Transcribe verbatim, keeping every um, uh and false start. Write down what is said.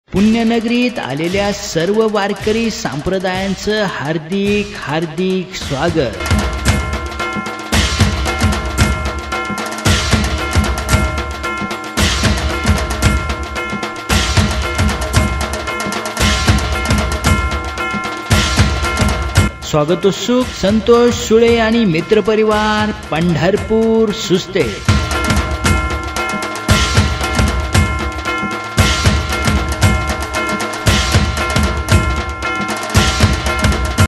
पुण्यनगरीत आलेल्या सर्व वारकरी संप्रदायांचं हार्दिक हार्दिक स्वागत। स्वागतोत्सुक संतोष सुळे आणि मित्रपरिवार, पंढरपूर सुस्ते।